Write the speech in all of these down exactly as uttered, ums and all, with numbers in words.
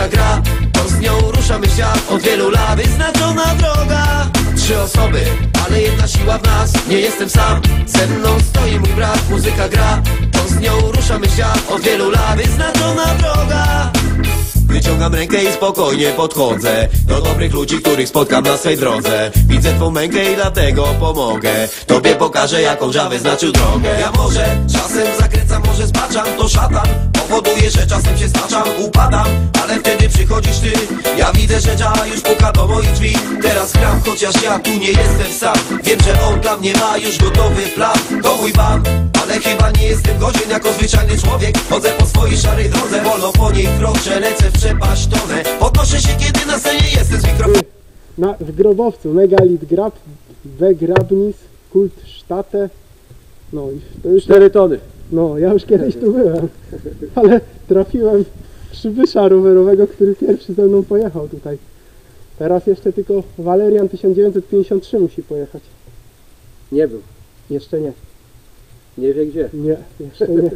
muzyka gra, to z nią ruszamy świat. Od wielu lat wyznaczona droga. Trzy osoby, ale jedna siła w nas. Nie jestem sam, ze mną stoi mój brat. Muzyka gra, to z nią ruszamy świat. Od wielu lat wyznaczona droga. Wyciągam rękę i spokojnie podchodzę do dobrych ludzi, których spotkam na swej drodze. Widzę twą mękę i dlatego pomogę. Tobie pokażę, jaką Jah wyznaczył drogę. Ja może czasem zakręcam, może zbaczam, to szatan powoduje, że czasem się staczam, upadam, ale wtedy przychodzisz ty. Ja widzę, że Jah już puka do moich drzwi. Teraz gram, chociaż ja tu nie jestem sam. Wiem, że on dla mnie ma już gotowy plan. To mój pan, ale chyba nie jestem godzien jako zwyczajny człowiek. Chodzę po swojej szarej drodze, wolno po niej kroczę, lecę w przepaść tonę. Podnoszę się, kiedy na scenie jestem z mikrofonem. Na, w grobowcu Megalit Grab, Begrabnis, Kult Sztate. No i to już cztery tony. No, ja już kiedyś tu byłem, ale trafiłem przybysza rowerowego, który pierwszy ze mną pojechał tutaj. Teraz jeszcze tylko Walerian tysiąc dziewięćset pięćdziesiąt trzy musi pojechać. Nie był. Jeszcze nie. Nie wie gdzie. Nie, jeszcze nie.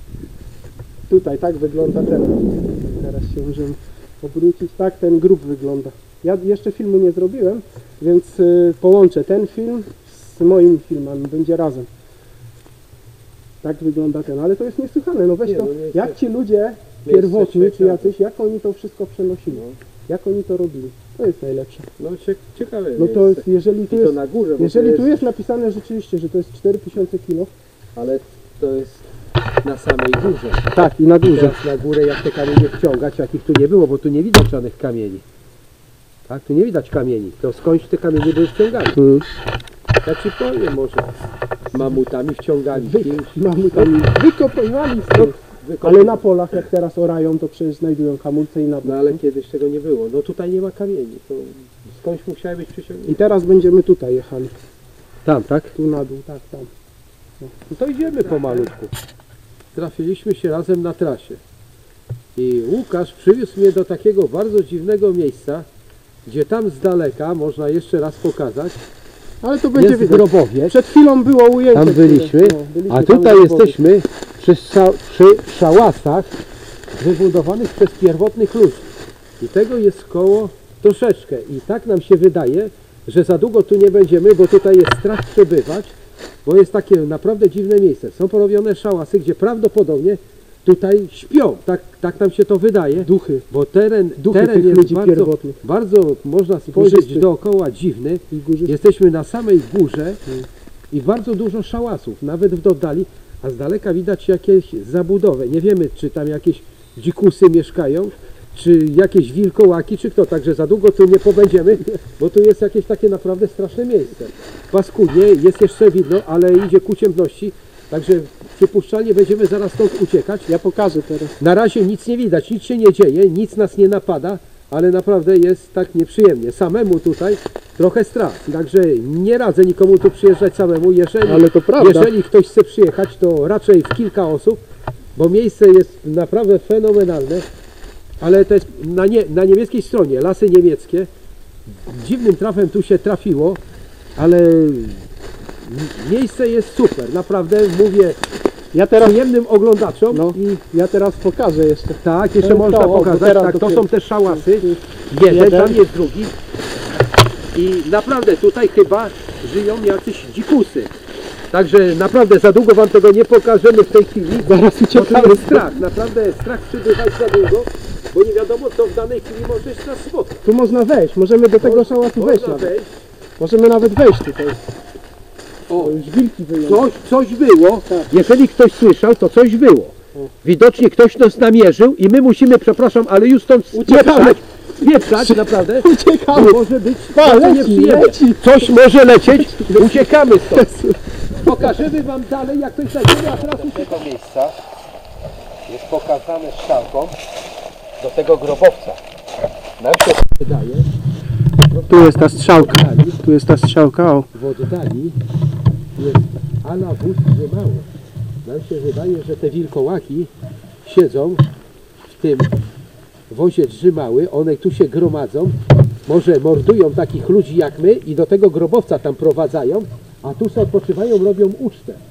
Tutaj tak wygląda ten. Teraz się możemy obrócić. Tak ten grób wygląda. Ja jeszcze filmu nie zrobiłem, więc y, połączę ten film z moimi filmami. Będzie razem. Tak wygląda ten, ale to jest niesłychane. No weź nie, to, no nie, jak ci ludzie pierwotni czy jacyś, jak oni to wszystko przenosili. No. Jak oni to robili. To jest najlepsze. No ciekawe. No to jest, jeżeli tu I jest, to na górze, jeżeli jest... tu jest napisane rzeczywiście, że to jest cztery tysiące kilo. Ale to jest na samej górze. Tak, i na górze. Teraz na górę jak te kamienie wciągać, jakich tu nie było, bo tu nie widać żadnych kamieni. Tak, tu nie widać kamieni. To skądś te kamienie były wciągane. Hmm. Ja ci powiem, może mamutami wciągali. Wy, mamutami wykopywali stąd. No, ale na polach jak teraz orają, to przecież znajdują hamulce i na No ale kiedyś tego nie było. No tutaj nie ma kamieni. To skądś musiały być przyciągnięte. I teraz będziemy tutaj jechali. Tam, tak? Tu na dół, tak, tam. No, to idziemy pomalutku. Trafiliśmy się razem na trasie. I Łukasz przywiózł mnie do takiego bardzo dziwnego miejsca, gdzie tam z daleka, można jeszcze raz pokazać, ale to będzie jest widać. grobowiec. Przed chwilą było ujęcie. Tam byliśmy, które, no, byliśmy a tam tutaj jesteśmy przy, sza, przy szałasach wybudowanych przez pierwotnych ludzi. I tego jest koło troszeczkę. I tak nam się wydaje, że za długo tu nie będziemy, bo tutaj jest strach przebywać, bo jest takie naprawdę dziwne miejsce. Są porobione szałasy, gdzie prawdopodobnie tutaj śpią. Tak, tak nam się to wydaje. Duchy. Bo teren, Duchy teren tych jest ludzi bardzo, pierwotnych. bardzo, można spojrzeć Górzysty. dookoła dziwny. I górzysty. Jesteśmy na samej górze i bardzo dużo szałasów, nawet w oddali, a z daleka widać jakieś zabudowy. Nie wiemy, czy tam jakieś dzikusy mieszkają, czy jakieś wilkołaki, czy kto. Także za długo tu nie pobędziemy, bo tu jest jakieś takie naprawdę straszne miejsce. Paskudnie, jest jeszcze widno, ale idzie ku ciemności. Także przypuszczalnie będziemy zaraz stąd uciekać. Ja pokażę teraz. Na razie nic nie widać, nic się nie dzieje, nic nas nie napada, ale naprawdę jest tak nieprzyjemnie. Samemu tutaj trochę strach. Także nie radzę nikomu tu przyjeżdżać samemu. Jeżeli, ale to prawda. jeżeli ktoś chce przyjechać, to raczej w kilka osób, bo miejsce jest naprawdę fenomenalne. Ale to jest na, nie, na niemieckiej stronie, lasy niemieckie. Dziwnym trafem tu się trafiło, ale miejsce jest super, naprawdę mówię ja teraz przyjemnym oglądaczom. No, i ja teraz pokażę jeszcze. Tak, jeszcze to można to, pokazać, tak, to są te szałasy, jeden, jeden, tam jest drugi i naprawdę tutaj chyba żyją jacyś dzikusy. Także naprawdę za długo wam tego nie pokażemy w tej chwili. Zaraz uciekamy. Jest strach, naprawdę strach przybywać za długo, bo nie wiadomo co w danej chwili może nas spotkać. Tu można wejść, możemy do tego szałasu wejść. Można nawet. wejść. Możemy nawet wejść tutaj. O, To już wilki wyjął. coś, coś było, Tak. jeżeli ktoś słyszał, to coś było. Widocznie ktoś nas namierzył i my musimy, przepraszam, ale już stąd Uciekamy. spieprzać, naprawdę. Uciekamy. Bo może być Pa, bardzo leci, nieprzyjemne. leci. Coś może lecieć, uciekamy stąd. Pokażemy wam dalej, jak coś znajdziemy, a teraz do tego miejsca jest pokazane strzałką do tego grobowca. Nam się wydaje, Tu jest ta strzałka. Tu jest ta strzałka. O. w oddali jest ala wóz drzymały. Nam się wydaje, że te wilkołaki siedzą w tym wozie drzymały, one tu się gromadzą, może mordują takich ludzi jak my i do tego grobowca tam prowadzają, a tu sobie odpoczywają, robią ucztę.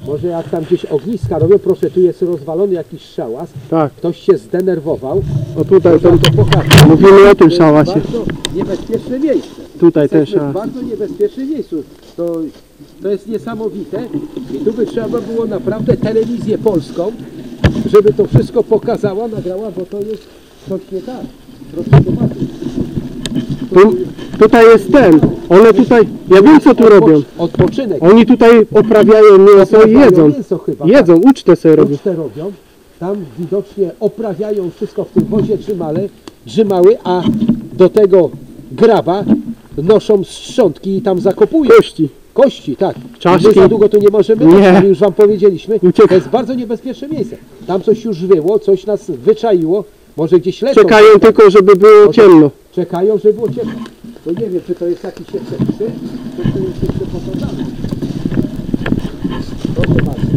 może jak tam gdzieś ogniska robią, proszę, tu jest rozwalony jakiś szałas, Tak. ktoś się zdenerwował, O tutaj to, ten, to pokaże. mówimy o tym To jest szałasie. bardzo niebezpieczne miejsce. Tutaj ten Jesteśmy w szałas. bardzo niebezpiecznym miejscu. To, to jest niesamowite i tu by trzeba było naprawdę telewizję polską, żeby to wszystko pokazała, nagrała, bo to jest coś nie tak. Proszę zobaczyć. Tu, tutaj jest ten. One tutaj, ja wiem co tu robią. Odpoczynek. Oni tutaj oprawiają mięso i jedzą. Mięso chyba, Jedzą, ucztę sobie tak. robią. Ucztę robią. Tam widocznie oprawiają wszystko w tym wozie trzymale, trzymały, a do tego graba noszą strzątki i tam zakopują. Kości. Kości, tak. Czaszki. My za długo tu nie możemy, Nie. ale już wam powiedzieliśmy. Ucieka. To jest bardzo niebezpieczne miejsce. Tam coś już wyło, coś nas wyczaiło, może gdzieś lecą. Czekają tylko, żeby było ciemno. Czekają, żeby było ciepło. To nie wiem, czy to jest jakiś jeszcze psy, czy to jest jeszcze posadzane. Proszę bardzo.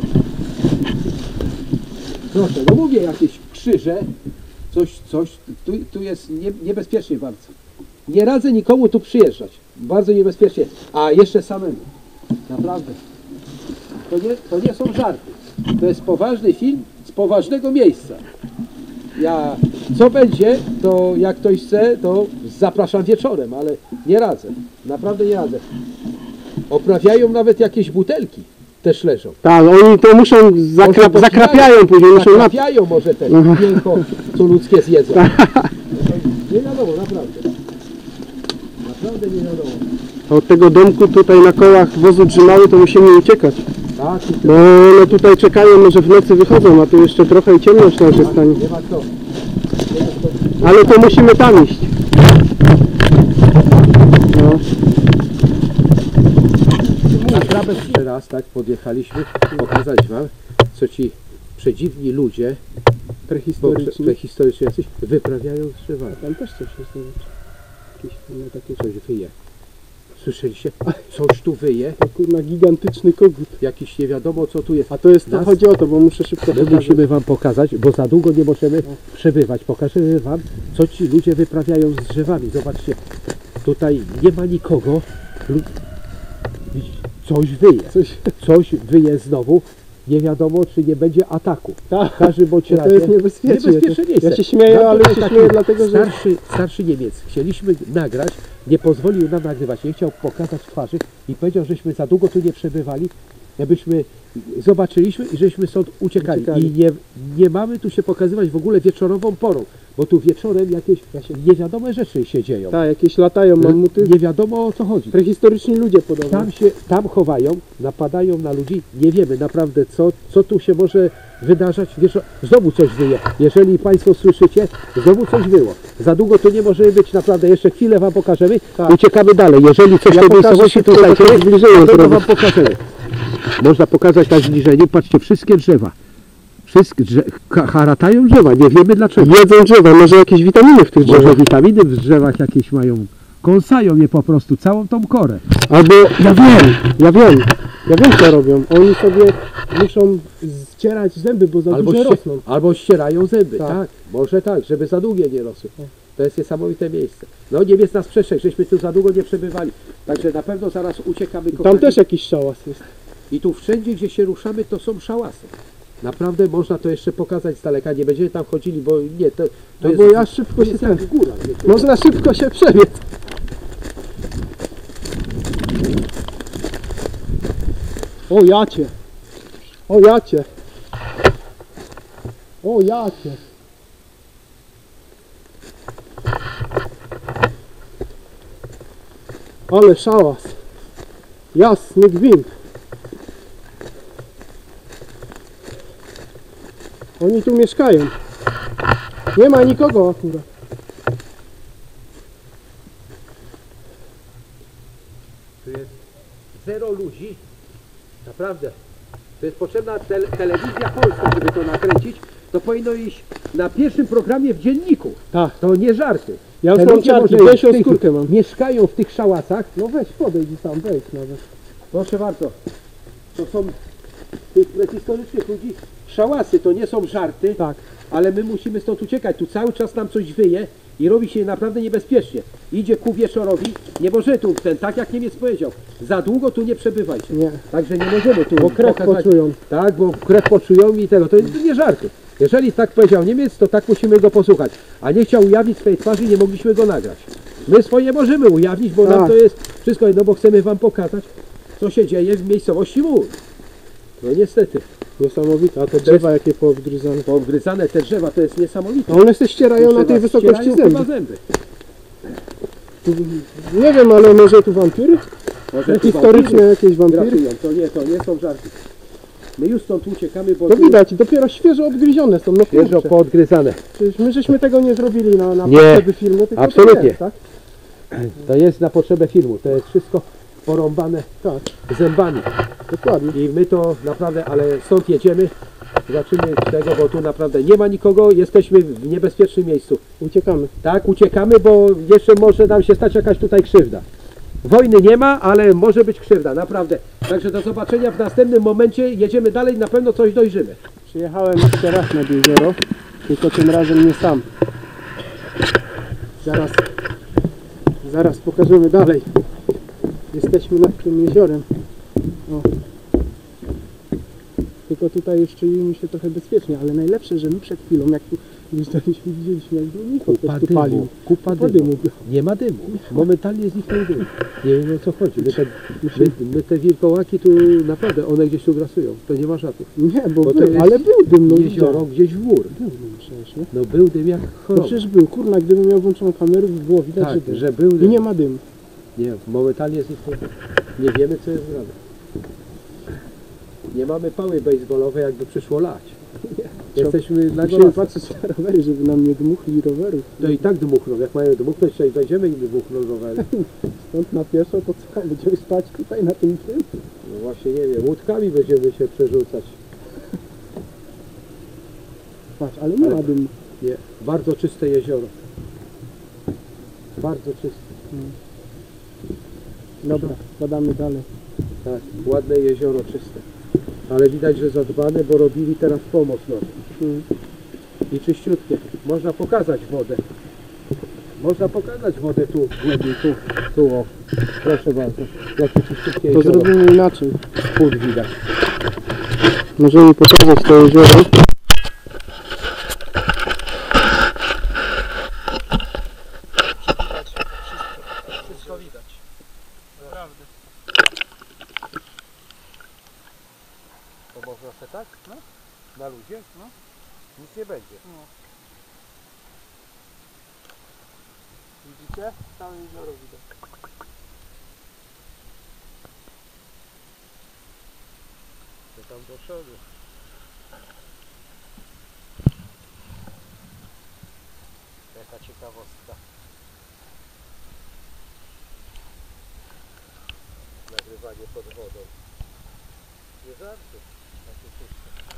Proszę, no mówię, jakieś krzyże, coś, coś, tu, tu jest nie, niebezpiecznie bardzo. Nie radzę nikomu tu przyjeżdżać. Bardzo niebezpiecznie. A jeszcze samemu. Naprawdę. To nie, to nie są żarty. To jest poważny film z poważnego miejsca. Ja, co będzie, to jak ktoś chce, to zapraszam wieczorem, ale nie radzę. Naprawdę nie radzę. Oprawiają nawet jakieś butelki. Też leżą. Tak, oni to muszą, zakra Może zakrapiają później, muszą nap... Zakrapiają może te mięcho, co ludzkie zjedzą. Nie wiadomo, naprawdę. Naprawdę nie wiadomo. Od tego domku tutaj na kołach wozu trzymały, to musimy uciekać. Tak, Bo one tutaj czekają, może w nocy wychodzą, a tu jeszcze trochę i ciemność nam się stanie. nie ma co. Ale to musimy tam iść. No. Na trawę jeszcze raz, tak, podjechaliśmy, pokazać wam, co ci przedziwni ludzie, Prehistoryczni. prehistoryczni jacyś, wyprawiają z drzewami. Tam też coś jest. Jakieś no, takie Coś wyje. Słyszeliście? Coś tu wyje, to kurna gigantyczny kogut. jakiś nie wiadomo co tu jest. A to jest, to Nas- chodzi o to, bo muszę szybko My pokazać. musimy wam pokazać, bo za długo nie możemy przebywać. Pokażemy wam, co ci ludzie wyprawiają z drzewami. Zobaczcie, tutaj nie ma nikogo. Lu- Widzicie, coś wyje. Coś, Coś wyje znowu. Nie wiadomo, czy nie będzie ataku. tak, W każdym bądź bo to razie. jest niebezpieczne. Niebezpieczne miejsce. Ja się śmieję, Tam ale tutaj się taki śmieję dlatego, że... starszy, starszy Niemiec. Chcieliśmy nagrać, nie pozwolił nam nagrywać, nie chciał pokazać twarzy i powiedział, żeśmy za długo tu nie przebywali, abyśmy zobaczyliśmy i żeśmy stąd uciekali. Uciekali. I nie, nie mamy tu się pokazywać w ogóle wieczorową porą, bo tu wieczorem jakieś niewiadome rzeczy się dzieją. Tak, jakieś latają mamuty. Nie wiadomo o co chodzi. Prehistoryczni ludzie podobno. Tam się, tam chowają, napadają na ludzi, nie wiemy naprawdę co, co tu się może wydarzać. Wiesz, znowu coś wyje. Jeżeli Państwo słyszycie, znowu coś było. Za długo tu nie możemy być, naprawdę jeszcze chwilę Wam pokażemy, Tak. uciekamy dalej. Jeżeli coś Ja w tej pokażę miejscowości szybko, tutaj tak dzieje, zbliżenie to, to zrobię. Wam pokażemy. Można pokazać na zbliżeniu, patrzcie, wszystkie drzewa. Wszystkie drze ha- haratają drzewa, nie wiemy dlaczego. Jedzą drzewa, może jakieś witaminy w tych Może drzewach. witaminy w drzewach jakieś mają, kąsają je po prostu, całą tą korę. Albo, ja wiem, ja wiem, ja wiem co robią. Oni sobie muszą ścierać zęby, bo za Albo, duże ście, rosną. albo ścierają zęby, Tak. tak. Może tak, żeby za długie nie rosły. To jest niesamowite miejsce. No Niemiec nas przestrzegł, żeśmy tu za długo nie przebywali. Także na pewno zaraz uciekamy. Tam kochani. też jakiś szałas jest. I tu wszędzie, gdzie się ruszamy, to są szałasy. Naprawdę można to jeszcze pokazać z daleka. Nie będziemy tam chodzili, bo nie, to, to No jest, bo ja szybko to się jest ten... jak w górach. wiecie. Można szybko się przebiec. O jacie. O jacie. O jacie. Ale szałas. Jasny gwint. Oni tu mieszkają. Nie ma nikogo akurat. Tu jest zero ludzi. Naprawdę. To jest potrzebna te telewizja polska, żeby to nakręcić. To powinno iść na pierwszym programie w dzienniku. Tak. To nie żarty. Ja już Te mam ludzie ciarki, może weź w tych- skórkę mam. Mieszkają w tych szałasach. No weź podejdź i tam wejdź nawet. Proszę bardzo. To są tych prehistorycznych ludzi szałasy. To nie są żarty. Tak. Ale my musimy stąd uciekać. Tu cały czas nam coś wyje i robi się naprawdę niebezpiecznie. Idzie ku wieczorowi, nie może tu ten, tak jak Niemiec powiedział, za długo tu nie przebywajcie. Nie. Także nie możemy tu Bo krew pokazać- poczują. Tak, bo krew poczują i tego, to jest nie żarty. Jeżeli tak powiedział Niemiec, to tak musimy go posłuchać. A nie chciał ujawnić swojej twarzy, nie mogliśmy go nagrać. My swoje możemy ujawnić, bo nam Tak. to jest wszystko jedno, bo chcemy wam pokazać, co się dzieje w miejscowości Mur. No niestety, Niesamowite, a te drzewa jakie poobgryzane. poobgryzane te drzewa, to jest niesamowite. A one się ścierają na Proszę tej was, wysokości ścierają zęby. chyba zęby. Nie wiem, ale może tu wampiry? Może tu Historyczne wampiry jakieś wampiry? grasują. To nie, to nie są żarty. My już stąd uciekamy, bo To tu widać, dopiero świeżo obgryzione są, no świeżo kurczę. poodgryzane. Przecież my żeśmy tego nie zrobili na, na Nie, potrzeby filmu, tylko absolutnie. to jest, tak? To jest na potrzebę filmu, to jest wszystko porąbane Tak, zębami. dokładnie. I my to naprawdę, ale stąd jedziemy, zobaczymy tego, bo tu naprawdę nie ma nikogo, jesteśmy w niebezpiecznym miejscu. Uciekamy. Tak, uciekamy, bo jeszcze może nam się stać jakaś tutaj krzywda. Wojny nie ma, ale może być krzywda, naprawdę. Także do zobaczenia w następnym momencie, jedziemy dalej, na pewno coś dojrzymy. Przyjechałem jeszcze raz nad jezioro, tylko tym razem nie sam. Zaraz, zaraz pokażemy dalej. Jesteśmy nad tym jeziorem. O. Tylko tutaj już czujemy się trochę bezpiecznie, ale najlepsze, że my przed chwilą, jak tu wyjrzeliśmy, widzieliśmy, jak Niko też tu palił. kupa Kupa dymu. dymu. Nie ma dymu. Momentalnie zniknął dym. Nie wiem o co chodzi. My te, my, my te wilkołaki tu naprawdę, one gdzieś tu grasują. To nie ma żartów. Nie, bo, Bo to był, jest ale był dym, no Jezioro widziałem. gdzieś w mur. Był dym przecież, nie? No był dym jak No choroba. przecież był, kurna, gdybym miał włączoną kamerę, by było widać, Tak, że był. że był I dym. nie ma dymu. Nie, momentalnie zniknął dym. Nie wiemy co jest grane. Nie mamy pały baseballowej, jakby przyszło lać. Jesteśmy na Musimy gorąco. patrzeć na rowery, żeby nam nie dmuchli rowerów. To i tak dmuchną. Jak mają dmuchnąć, to i będziemy im dmuchną rowery. Stąd na pieszo, to co? Będziemy spać tutaj na tym tym? No właśnie nie wiem, łódkami będziemy się przerzucać. Patrz, ale nie Ale- ma dymu. Nie, bardzo czyste jezioro. Bardzo czyste. Dobra, badamy dalej. Tak, ładne jezioro czyste. Ale widać, że zadbane, bo robili teraz pomoc nam. Hmm. I czyściutkie. Można pokazać wodę. Można pokazać wodę tu, głębiej, tu, tu o. Proszę bardzo. Jakie czyściutkie To jezioro. zrobimy inaczej. Spód widać. Możemy pokazać to jezioro. Wszystko widać. Naprawdę. To można se tak? No. Na luzie? No. Nic nie będzie. Widzicie? Całe jezioro widać. To tam do przodu. Jaka ciekawostka. Nagrywanie pod wodą. Nie żarty. Takie czyste.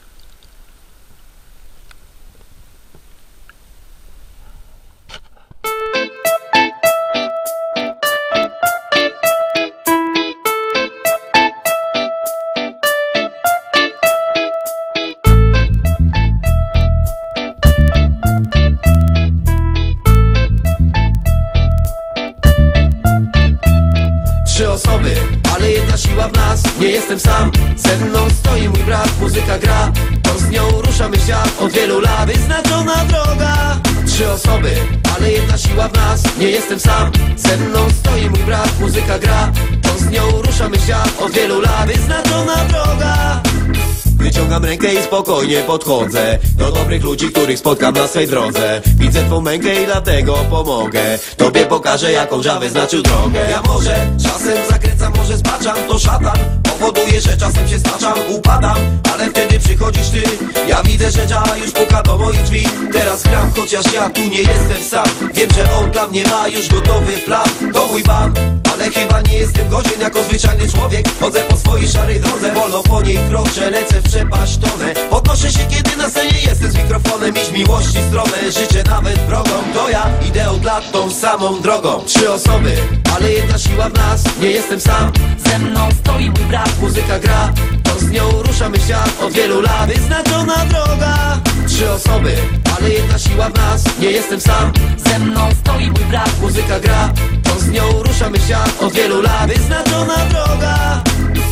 Trzy osoby, ale jedna siła w nas. Nie jestem sam, ze mną stoi mój brat. Muzyka gra, to z nią ruszamy w świat. Od wielu lat wyznaczona droga. Trzy osoby, ale jedna siła w nas. Nie jestem sam, ze mną stoi mój brat. Muzyka gra, to z nią ruszamy w świat. Od wielu lat wyznaczona droga. Wyciągam rękę i spokojnie podchodzę do dobrych ludzi, których spotkam na swej drodze. Widzę twą mękę i dlatego pomogę. Tobie pokażę, jaką Ża wyznaczył drogę. Ja może czasem zakręcam, może zbaczam, to szatan powoduje, że czasem się staczam, upadam, ale wtedy przychodzisz ty. Ja widzę, że Ża już puka do moich drzwi. Teraz gram, chociaż ja tu nie jestem sam. Wiem, że on dla mnie ma już gotowy plan. To mój pan, ale chyba nie jestem godzien jako zwyczajny człowiek. Chodzę po swojej szarej drodze, wolno po niej kroczę, lecę w przed. przepaść tonę. Podnoszę się, kiedy na scenie jestem z mikrofonem. Iść miłości stronę, życzę nawet wrogom. To ja idę od lat tą samą drogą. Trzy osoby, ale jedna siła w nas. Nie jestem sam, ze mną stoi mój brat. Muzyka gra, to z nią ruszamy świat od wielu lat. Wyznaczona droga. Trzy osoby, ale jedna siła w nas. Nie jestem sam, ze mną stoi mój brat. Muzyka gra, to z nią ruszamy świat od wielu lat. Wyznaczona droga.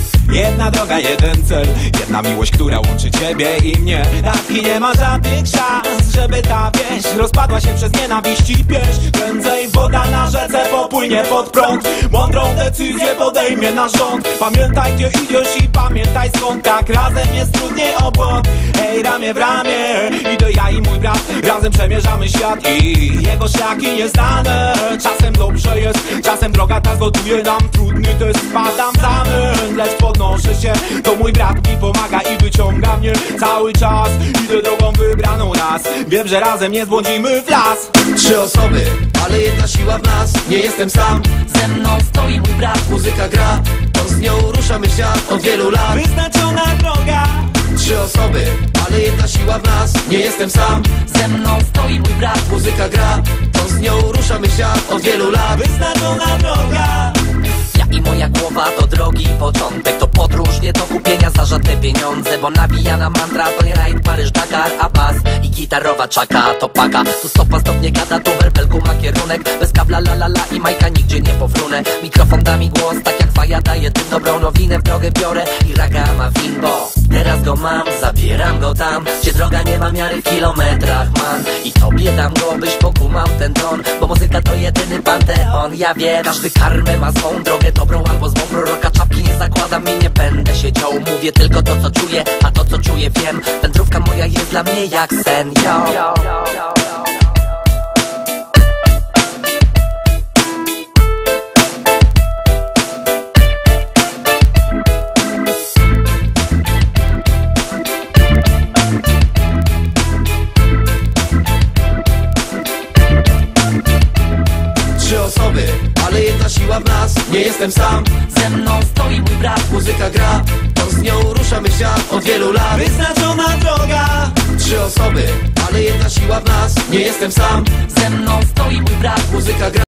Jedna droga, jeden cel, jedna miłość, która łączy ciebie i mnie. Tak i nie ma żadnych szans, żeby ta wieś rozpadła się przez nienawiść i pieśń. Prędzej woda na rzece popłynie pod prąd. Mądrą decyzję podejmie nasz rząd. Pamiętaj, gdzie idziesz i pamiętaj skąd. Tak razem jest trudniej o błąd. Hej, ramię w ramię idę ja i mój brat. Razem przemierzamy świat i jego szlaki nieznane. Czasem dobrze jest, czasem droga ta zgotuje nam trudny test. Spadam w zamęt, lecz podnoszę się. To mój brat mi pomaga i wyciąga mnie cały czas. Idę drogą wybraną raz. Wiem, że razem nie zbłądzimy w las. Trzy osoby, ale jedna siła w nas. Nie jestem sam, ze mną stoi mój brat. Muzyka gra, to z nią ruszamy świat od wielu lat. Wyznaczona droga. Trzy osoby, ale jedna siła w nas. Nie jestem sam, ze mną stoi mój brat. Muzyka gra, to z nią ruszamy świat od wielu lat. Wyznaczona droga. Ja i moja głowa to drogi początek. To podróż, nie do kupienia za żadne pieniądze. Bo nawijana mantra to nie rajd, Paryż, Dakar. A bas i gitarowa czaka to paka. Tu stopa stop nie gada, tu werbelku ma kierunek. Bez kabla la la la i majka nigdzie nie powrunę. Mikrofon da mi głos, tak jak faja daje tym dobrą nowinę. W drogę biorę i raga ma wimbo. Teraz go mam, zabieram go tam, gdzie droga nie ma miary w kilometrach, man. I tobie dam go, byś pokumał ten ton. Bo muzyka to jedyny panteon. Ja wiem, każdy karmę ma swą drogę, dobrą albo złą. Proroka czapki nie zakładam i nie będę się ciął. Mówię tylko to, co czuję, a to, co czuję, wiem. Wędrówka moja jest dla mnie jak sen, yo, yo, yo, yo. Trzy osoby, ale jedna siła w nas. Nie jestem sam, ze mną stoi mój brat. Muzyka gra, to z nią ruszamy świat od wielu lat. Wyznaczona droga. Trzy osoby, ale jedna siła w nas. Nie jestem sam, ze mną stoi mój brat. Muzyka gra.